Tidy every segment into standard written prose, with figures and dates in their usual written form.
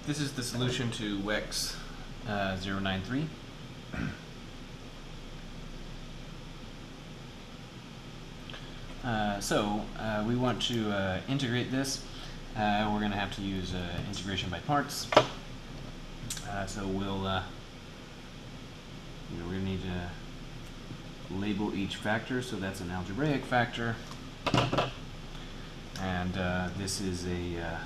This is the solution to WEX 093. We want to integrate this. We're going to have to use integration by parts. We're going to need to label each factor. So that's an algebraic factor, and this is an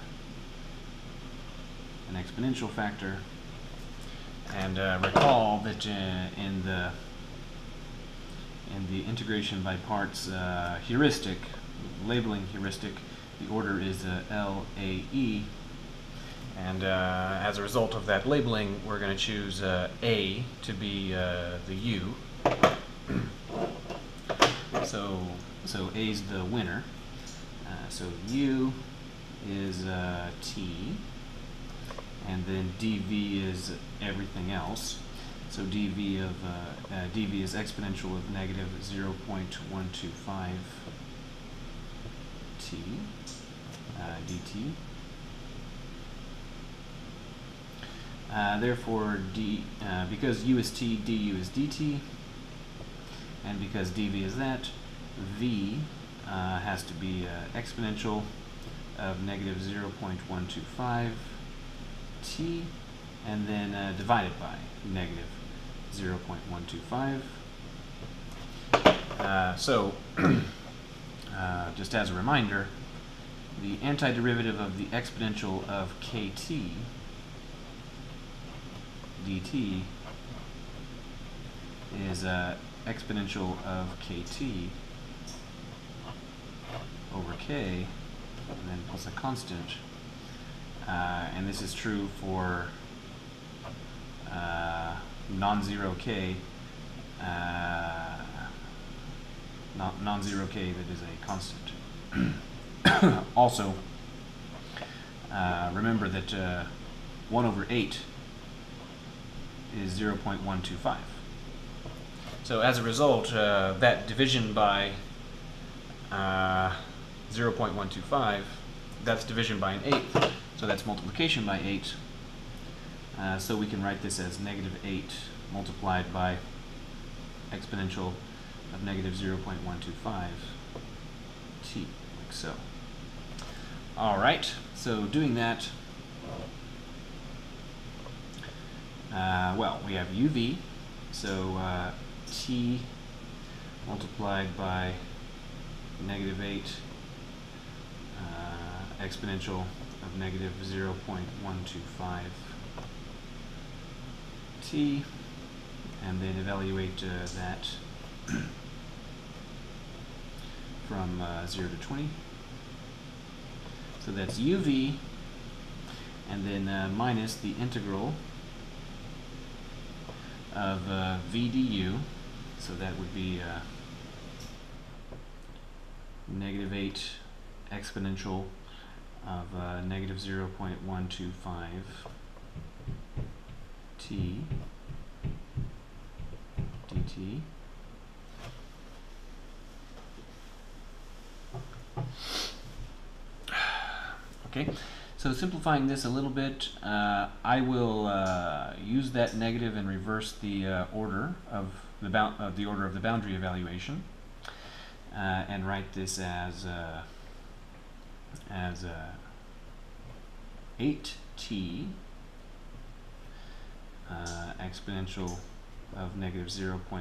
exponential factor. And recall that in the integration by parts heuristic, labeling heuristic, the order is LAE, and as a result of that labeling, we're going to choose A to be the U. So A's the winner. So U is T, and then dV is everything else. So dV is exponential of negative 0.125 t dt. Therefore, because U is t, du is dt, and because dV is that, V has to be exponential of negative 0.125 t, and then divided by negative 0.125. Just as a reminder, the antiderivative of the exponential of kt dt is exponential of kt over k, and then plus a constant. And this is true for non-zero k, non-zero k that is a constant. Also, remember that 1 over 8 is 0.125. So as a result, that division by 0.125, that's division by an eighth. So that's multiplication by 8. So we can write this as negative 8 multiplied by exponential of negative 0.125 t, like so. All right, so doing that, we have uv, so t multiplied by negative 8 exponential of negative 0.125 t, and then evaluate that from 0 to 20. So that's uv, and then minus the integral of v du, so that would be negative 8 exponential of negative 0.125 t dt. Okay, so simplifying this a little bit, I will use that negative and reverse the order of the order of the boundary evaluation, and write this as 8t exponential of negative 0.125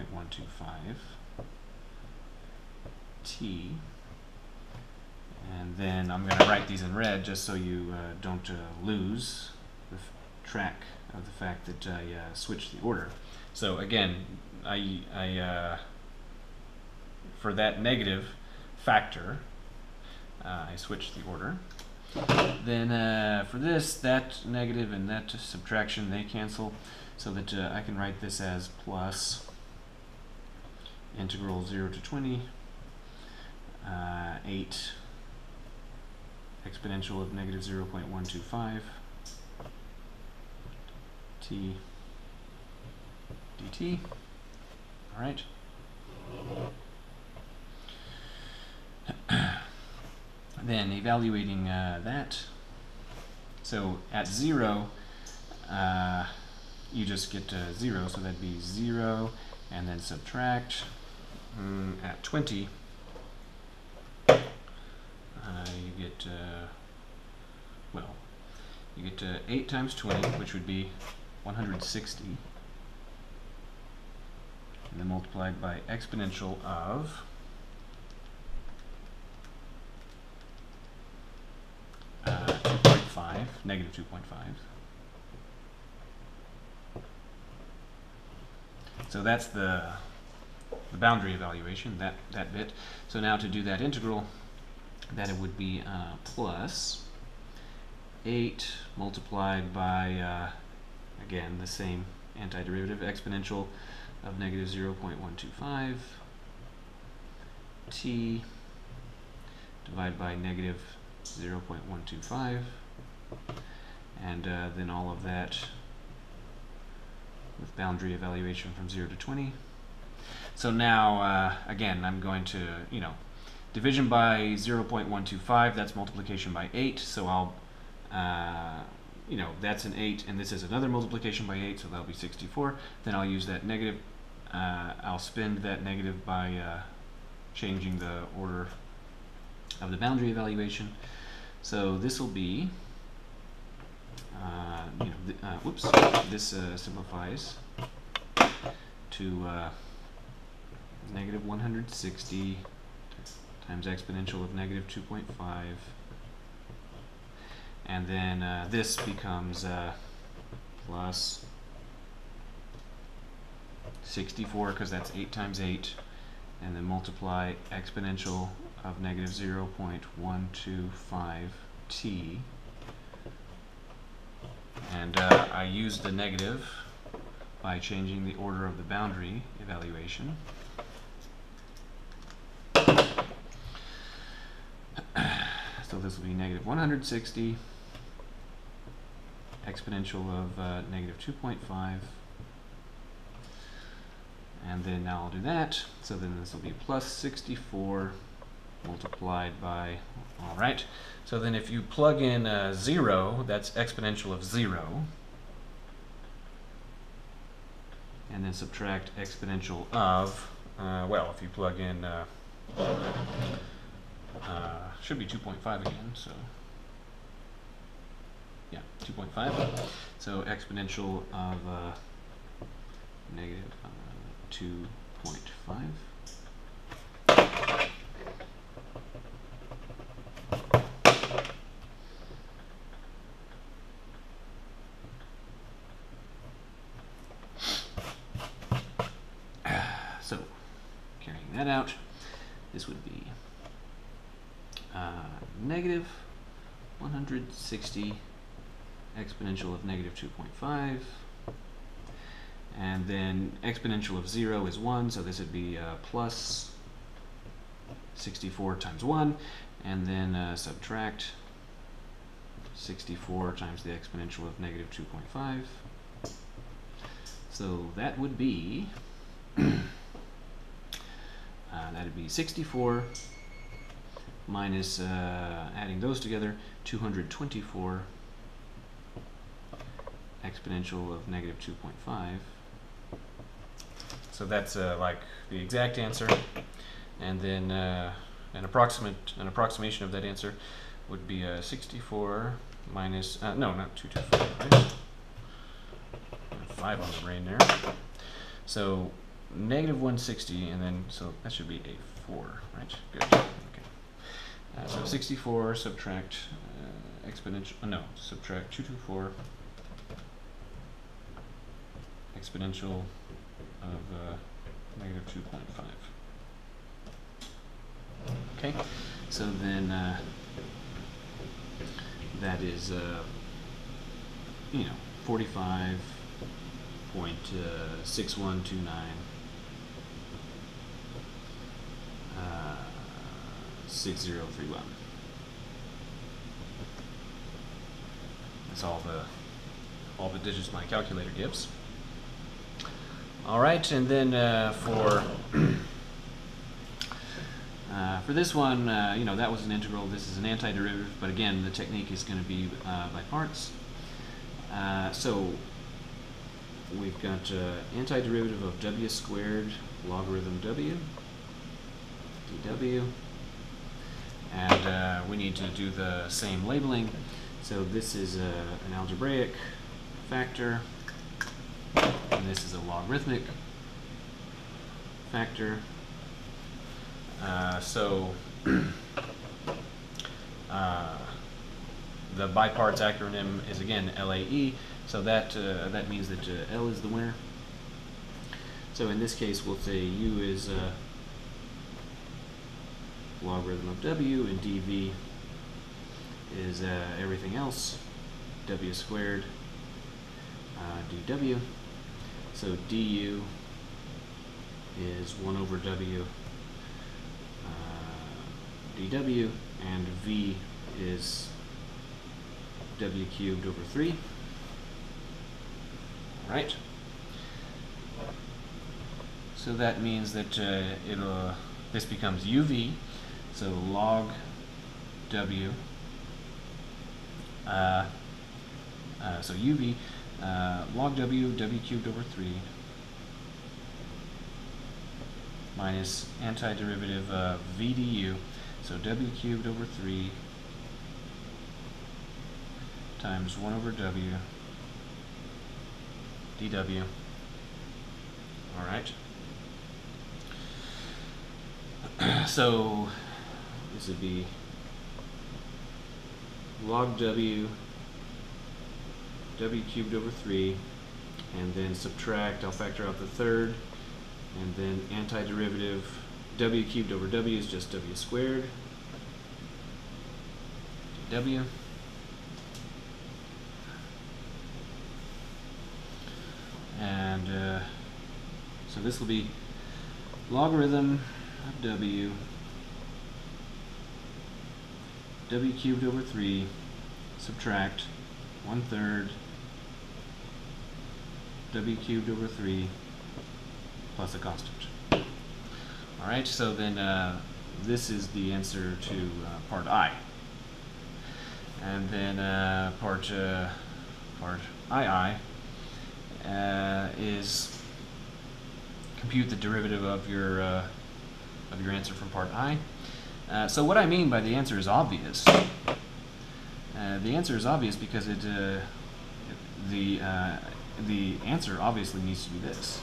t, and then I'm going to write these in red just so you don't lose the track of the fact that I switched the order. So again, I for that negative factor, I switched the order. Then for this, that negative and that subtraction, they cancel, so that I can write this as plus integral 0 to 20, 8 exponential of negative 0.125 t dt. All right. Then evaluating that, so at 0, you just get 0, so that'd be 0, and then subtract. At 20, you get, well, you get 8 times 20, which would be 160, and then multiplied by exponential of negative 2.5. So that's the boundary evaluation, that bit. So now to do that integral, that it would be plus 8 multiplied by, again, the same antiderivative, exponential of negative 0.125 t divided by negative 0.125, and then all of that with boundary evaluation from 0 to 20. So now, again, I'm going to, division by 0.125, that's multiplication by 8, so I'll, that's an 8, and this is another multiplication by 8, so that'll be 64. Then I'll use that negative, I'll spend that negative by changing the order of the boundary evaluation. So this will be, this simplifies to negative 160 times exponential of negative 2.5, and then this becomes plus 64, because that's 8 times 8, and then multiply exponential of negative 0.125 t, and I use the negative by changing the order of the boundary evaluation. So this will be negative 160 exponential of negative 2.5, and then now I'll do that, so then this will be plus 64 multiplied by, alright, so then if you plug in 0, that's exponential of 0, and then subtract exponential of, well, if you plug in, should be 2.5 again, so, yeah, 2.5, so exponential of negative 2.5. So, carrying that out, this would be negative 160 exponential of negative 2.5, and then exponential of 0 is 1, so this would be plus 64 times 1, and then subtract 64 times the exponential of negative 2.5. So that would be that'd be 64 minus, adding those together, 224 exponential of negative 2.5. So that's like the exact answer, and then an approximation of that answer would be 64 minus, no, not 224, right? 5 on the brain there. So negative 160, and then, so that should be a 4, right? Good. Okay. So 64 subtract exponential, subtract 224 exponential of negative 2.5. Okay, so then that is 45.6129 6031. That's all the digits my calculator gives. All right, and then for this one, that was an integral. This is an antiderivative, but again, the technique is going to be by parts. So we've got antiderivative of w squared logarithm w, dw, and we need to do the same labeling. So this is an algebraic factor, and this is a logarithmic factor. The biparts acronym is again LAE, so that means that L is the winner. So in this case, we'll say U is logarithm of W, and dV is everything else, W squared dW. So du is 1 over W dW, and V is W cubed over 3. All right. So that means that this becomes UV. So log W. So UV log W cubed over 3 minus antiderivative of V du. So W cubed over 3 times 1 over W dW. All right. So this would be log W cubed over 3, and then subtract, I'll factor out the third, and then antiderivative W cubed over W is just W squared dW. And so this will be logarithm of W cubed over 3, subtract 1/3 W cubed over 3 plus a constant. All right, so then this is the answer to part I. And then part II is compute the derivative of your answer from part I. So what I mean by the answer is obvious. The answer is obvious because the answer obviously needs to be this.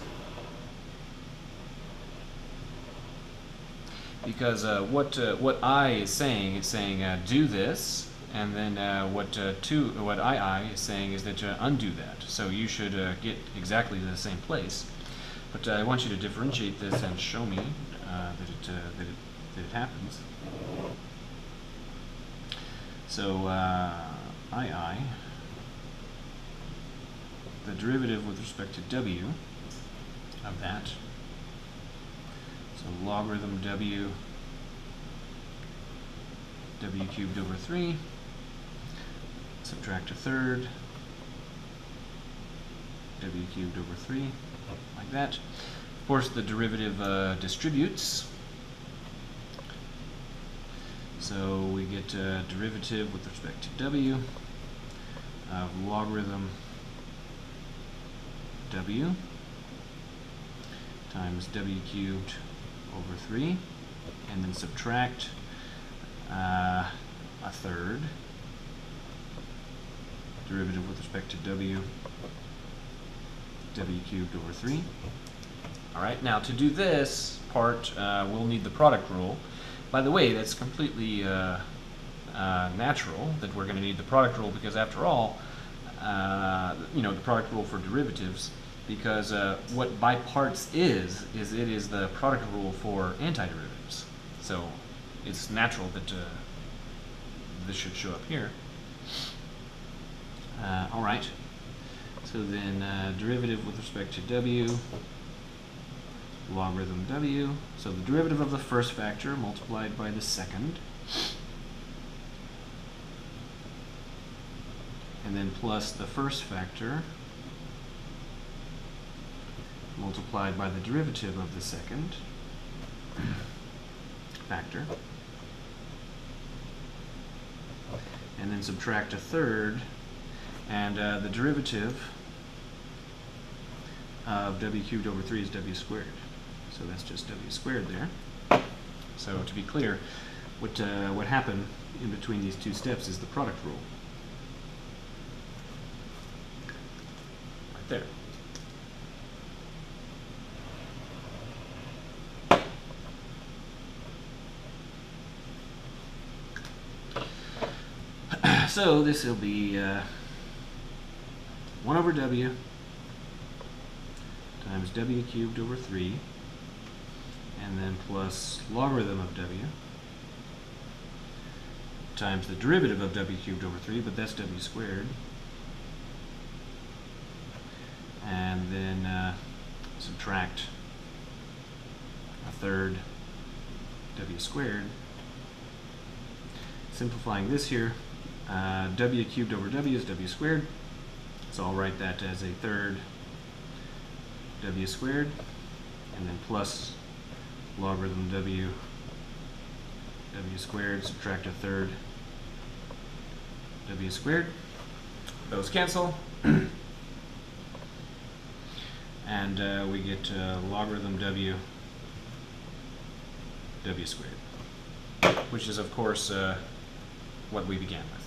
Because what I is saying do this, and then what II is saying is that undo that. So you should get exactly to the same place. But I want you to differentiate this and show me that it happens. So II, the derivative with respect to W of that. So logarithm W cubed over 3, subtract a third, W cubed over 3, like that. Of course, the derivative distributes. So we get a derivative with respect to W of logarithm W times W cubed over 3, and then subtract a third derivative with respect to W cubed over 3. All right, now to do this part, we'll need the product rule. By the way, that's completely natural that we're going to need the product rule, because after all, the product rule for derivatives, because what by parts is it is the product rule for antiderivatives. So it's natural that this should show up here. All right. So then derivative with respect to W, logarithm W. So the derivative of the first factor multiplied by the second, and then plus the first factor multiplied by the derivative of the second factor, and then subtract a third And the derivative of w cubed over 3 is w squared. So that's just w squared there. So to be clear, what happened in between these two steps is the product rule. Right there. So this will be 1 over w times w cubed over 3, and then plus logarithm of w times the derivative of w cubed over 3, but that's w squared, and then subtract a third w squared. Simplifying this here, w cubed over w is w squared, so I'll write that as a third w squared, and then plus logarithm w squared, subtract a third w squared. Those cancel, and we get logarithm w squared, which is of course what we began with.